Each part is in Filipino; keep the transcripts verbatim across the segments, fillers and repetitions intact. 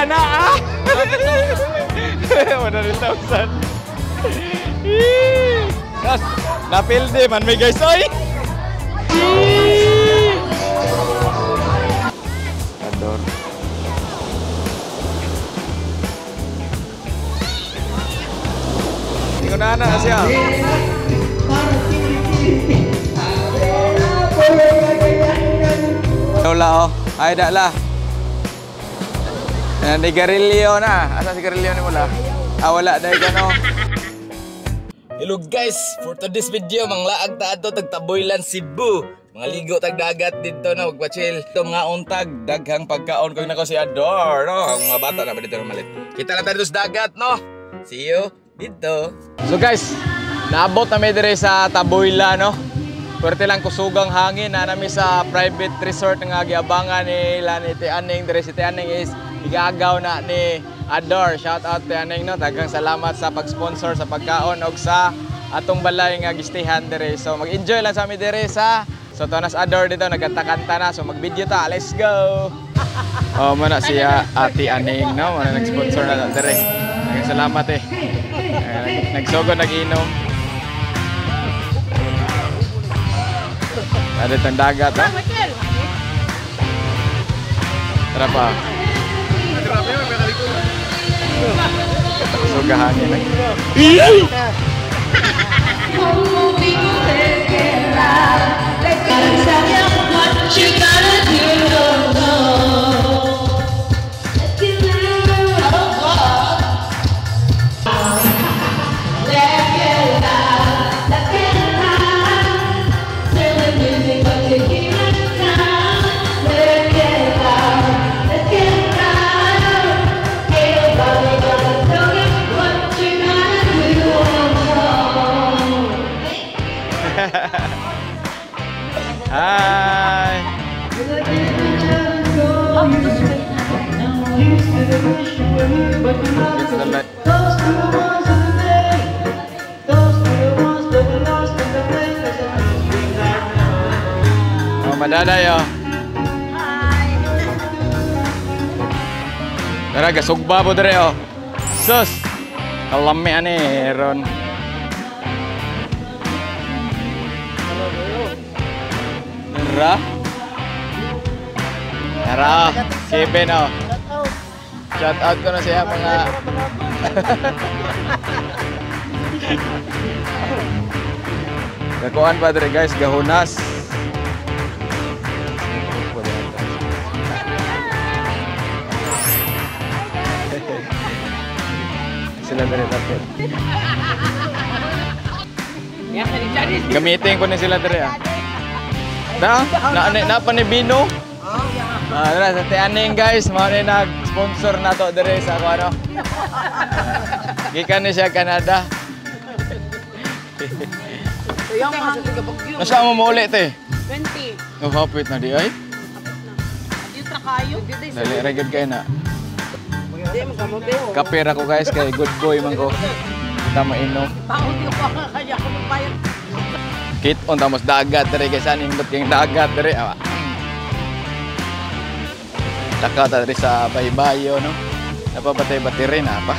ana ah. one hundred thousand. Kas, napildi man may guys oy. Ador. Tingnan na na siya. Wala oh. Ay dak lah. Ni Garilio na. Asa si Garilio ni mula? Ah wala dahil gano. Hello guys, for today's video manglaag ta ato tag Taboylan, Cebu. Mga ligo tag dagat dito na magpa-chill. Ito mga untag daghang pagkaon ko nako si Ador, no. Ang mga bata na ba dito malit. Kita lang tayo sa dagat, no. See you dito. So guys, naabot na mi dire sa Taboylan, no. Pwerte lang kusugang hangin na nami sa private resort nga giabangan ni Lani Tianing. Dire si Tianing is igagaw na ni Ador. Shout out Tianing, no. Daghang salamat sa pag-sponsor sa pagkaon og sa atong balay nga gistihan dire. So mag-enjoy lang sa mi dire sa so tonas Ador dito nagkanta-kanta na. So mag-video ta. Let's go. Oh man na siya Ate Aning, no. Mana nag-sponsor na dire. Daghang salamat eh. Nagsugod nag-inom. Ada tang dagat, ha? Tara pa. Suga hangin eh. Hai. Oh, madada yo. Hai. Tara gasugba po dire oh. Sus. Kalami ani ron. Tara. Tara. Kevin oh. Shout out ko na siya mga Kakuan pa dere guys, gahunas. Sila dere tapos. Gamitin ko ni sila dere ah. Na, na, na, na panibino. Ah, dara sa Tianing guys, mao ni nag-sponsor nato dire sa ako ano. Gikan ni siya Canada. Tuyang man sa bagyo. Nasa mo mo ulit eh? twenty. Oh, hapit na di ay. Di tra kayo. Dali ra gyud kay na. Di mo kamo beo. Kapera ko guys kay good boy man ko. Kita mainom. Taon di ko kaya ko magbayad. Kit on tamos dagat dire guys, aning bet kay dagat dire. Ah. Taka ta dire sa baybayo no. Napapatay-batay rin apa.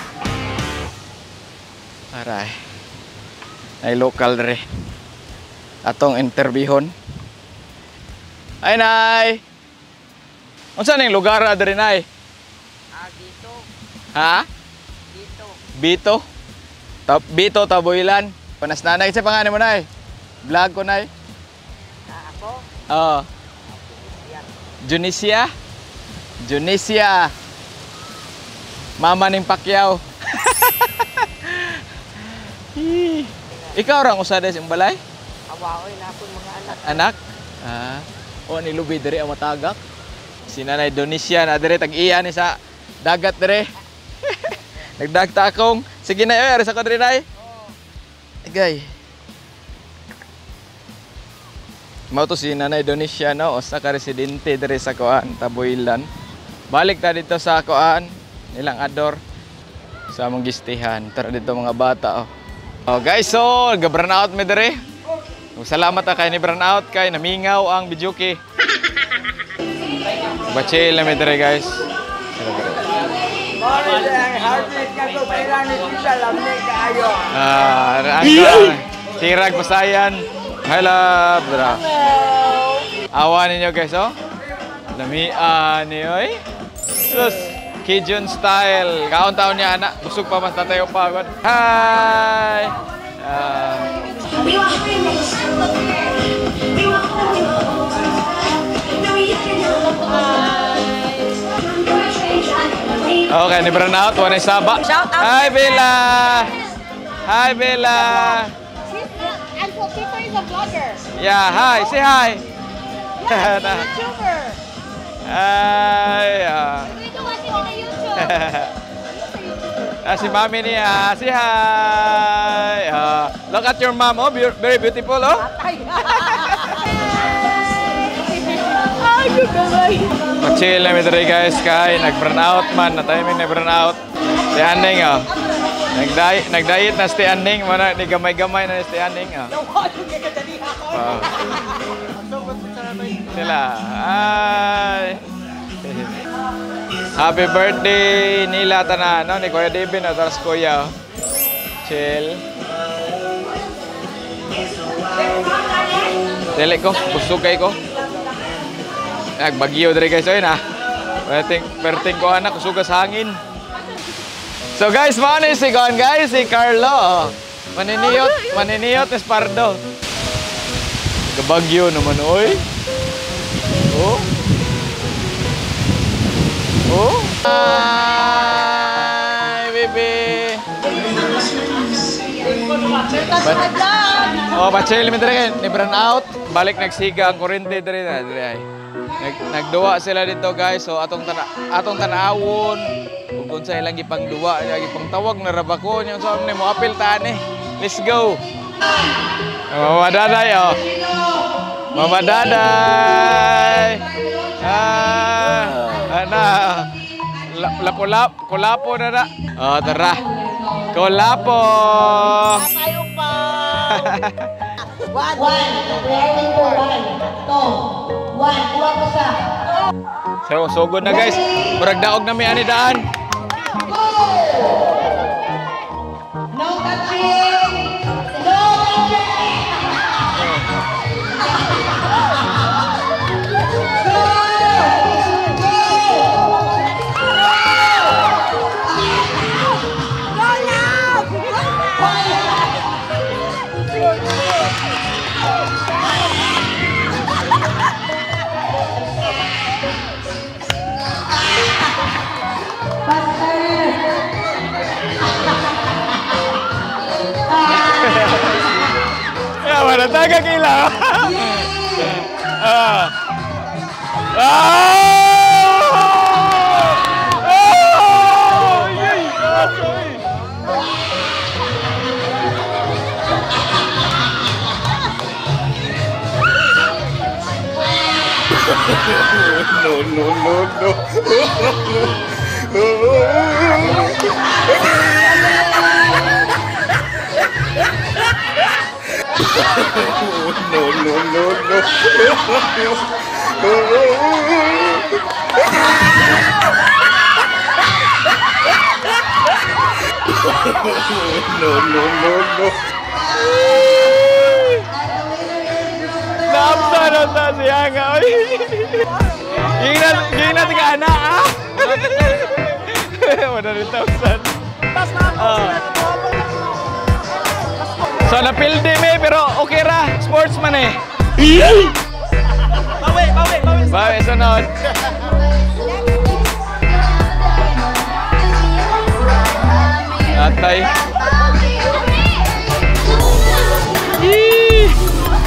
Aray. Ay local dire. Atong interviewon. Ay nay. Unsa ning lugar dire nay? Ah, dito. Ha? Dito. Bito. Ta Bito Taboylan. Panas nanay sa pangalan mo nay. Vlog ko nay. Ah, ako. Oo. Junisia. Junisia. Mama ning Pacquiao. Ikaw orang usada sa balay? Awaoy na akong mga anak. Anak? Ah. O ni lubi diri ang matagak. Si Nanay Donisia na diri tag-iya ni sa dagat diri. Nagdagta akong sige na ay sa ko diri nay. Oh. Agay. Mao to si Nanay Donisia no, usa ka residente diri sa Kuan, Taboylan. Balik ta dito sa Kuan, nilang Ador sa among gistihan. Tara dito mga bata oh. Oh guys, so ga-burn out mi diri. Salamat ta kay ni burn out kay namingaw ang bijuki. Ba-chill na mi diri guys. Ah, ang tirag pasayan. Hello, bro. Awa ninyo guys, oh. Lamian niyo, eh. Sus, Cajun style. Kaon taon niya anak, busog pa mas tatayo pa. Hi. Uh, Okay, ni Burnout, one saba. Shout out. Hi Bella. Hi Bella. And so Tito is a vlogger. Yeah, hi. Say hi. Yeah, he's a YouTuber. Hi. Uh, We do watch him on YouTube. ah, si Mami niya. Say hi. Uh, look at your mom. Oh, be very beautiful, oh. Ay, gagawin. Chill na mitri guys kay nag-burnout man na timing na burnout. Si Anding oh. Nag-diet nag-diet na si Anding mana ni gamay-gamay na si Anding oh. Oh. Sila. Ay. Happy birthday nila tanan no ni Kuya Devin at Ras Kuya. Oh. Chill. Dili ko, busog kay ko. Nagbagyo diri guys oy na. Perting perting ko anak kusugas hangin. So guys, mao ni si Gon guys, si Carlo. Maniniyot, maniniyot ni Pardo. Gabagyo naman oy. Oh. Oh. Hi, baby. Oh, pa-chill mi diri ni burnout. Balik nagsiga ang kuryente diri na diri ay. Nag nagduwa sila dito guys. So atong tana atong tanawon ug kung sa ilang gipang duwa, gipang tawag na rabako nya so ni mo apil ta ni. Let's go. Mama Daday oh. Mama Daday. Ah, ana. Lapo-lap, kolapo na na. Oh, tara. Kolapo. Tayo pa. One, ready for one, two, one, dua pa sa. So, sugod na guys. Murag daog na may ani daan. No touching! No touching! Ya, mana taga kila. Ah. Ah! Oh! Yay! Sorry. No, no, no, no. No, no, no, no. No, no, no, no. Napsa na sa siya nga. Gingin na tiga anak, ah. one hundred thousand. So napildi me pero okay ra, sportsman eh. Bawi, bawi, bawi. Bawi sunod. Atay. Yee!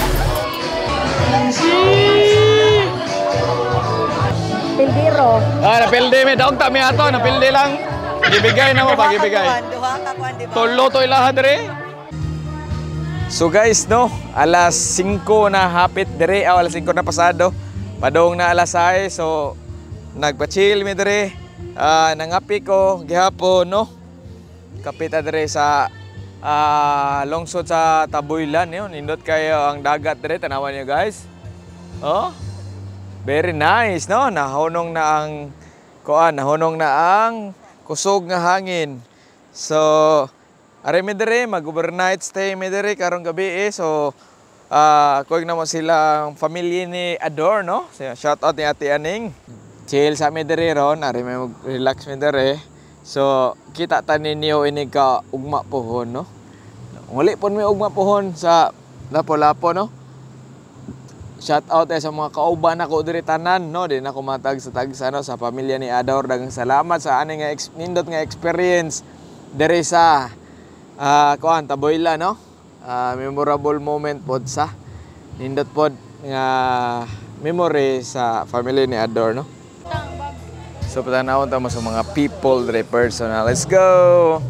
Pildiro. Ah, napildi me daog ta mi ato, napildi lang. Gibigay na mo pag ibigay. Duha ka kuan di ba? Tolo to ilaha dire. So guys, no, alas singko na hapit dire, aw alas singko na pasado. Padong na alas sais, so nagpa-chill mi dire. Ah, nangapi ko gihapon, no. Kapit dire sa ah, lungsod sa Taboylan, yun. Nindot kayo ang dagat dire, tanawan niyo guys. Oh. Very nice, no. Nahunong na ang kuan, nahunong na ang kusog nga hangin. So, are mi diri mag-overnight stay mi diri karong gabi eh. So, ah uh, kuig na mo sila ang pamilya ni Ador, no? So, shout out ni Ate Aning. Chill sa mi diri ron, are mi relax mi diri. So, kita ta ninyo ini ka ugma pohon, no? Uli pon mi ugma pohon sa Lapu-Lapu, no? Shout out eh sa mga kauban ako diri tanan, no? Di na ko matag sa tag sa, no? Sa pamilya ni Ador. Daghang salamat sa ani nga nindot nga experience diri sa uh, kuan Taboylan, no? Uh, memorable moment pod sa nindot pod nga memory sa family ni Ador, no? So patanawon ta mo sa mga people diri personal. Let's go.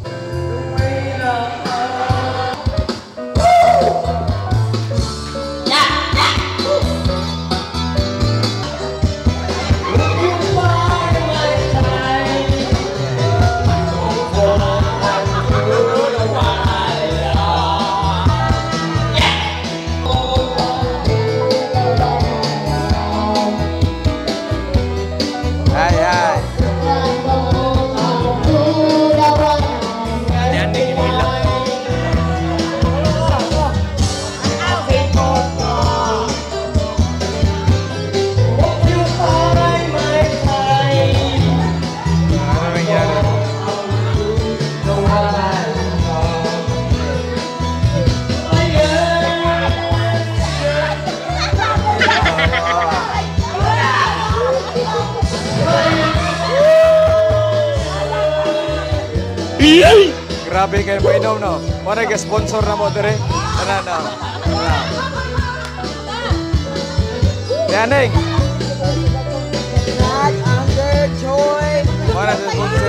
Grabe kayo po inom, no? Muna ka-sponsor na mo diri. Ano, no? Yaning! Not under joy. Muna sa sponsor.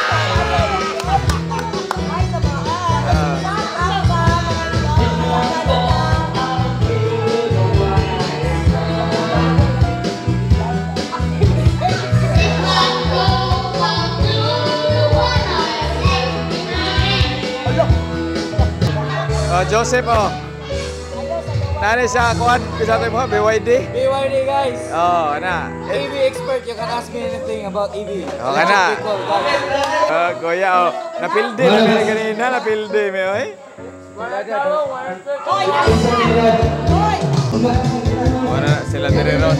Oh, Joseph, oh. Nani siya, kuhan, bisa tayo mo, B Y D? B Y D guys. Oh, ana. A V expert, you can ask me anything about A V. Oh, kana. Oh, kuya, oh. Napildi, napildi kanina, napildi, may oy. Wala na sila diri ron.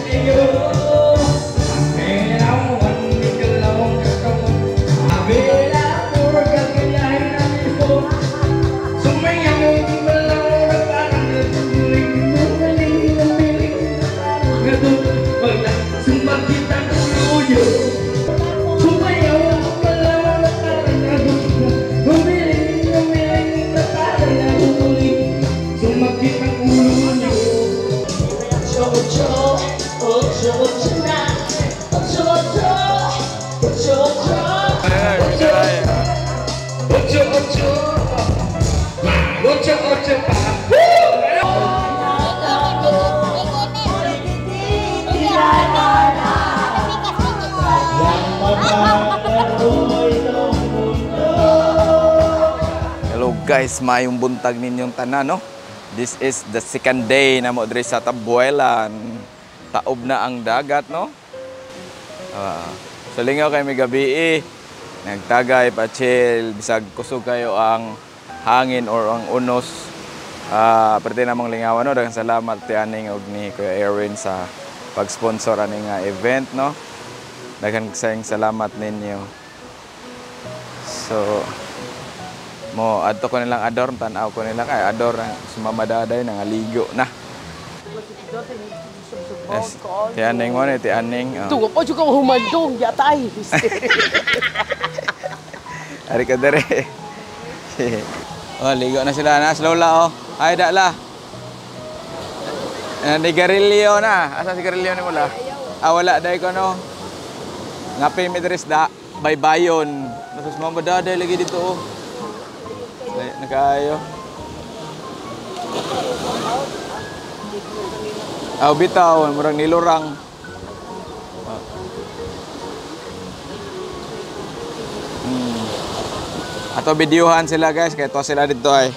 Hello guys, mayong buntag ninyong tanan, no? This is the second day na mo diri sa Taboylan. Taob na ang dagat, no? Uh, so lingaw kay may gabi eh. Nagtagay pa chill, bisag kusog kayo ang hangin or ang unos. Ah, uh, pwede namang lingawan, no? Daghang salamat ti aning og ni Kuya Erwin sa pag-sponsor aning nga event, no? Daghang sayang salamat ninyo. So mo adto ko nilang Ador, tan-aw ko nilang ay Ador ang sumamadaday nang aligo na. Yes. Ti aning mo ni ti aning. Oh. Tuwa pa juga humandong yatay. Ari ka dere. Oh, ligo na sila na, slow la oh. Ay da la. Eh, ni Garilio na. Asa si Garilio ni mula? Ah, wala day ko no. Ngapi mi dres da baybayon. Tapos mamadaday lagi dito oh. Nakayo. Aw bitaw, murang nilurang. Hmm. Ato videohan sila guys, kay to sila dito ay.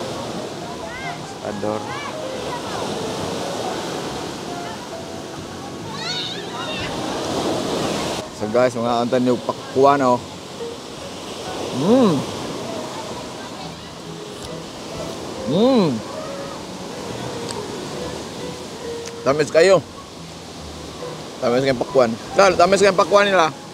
Ador. So guys, mga antan yung pakwan oh. Mmm. Mmm. Tamis kayo. Tamis kayong pakwan. Sal, tamis kayong pakwan nila.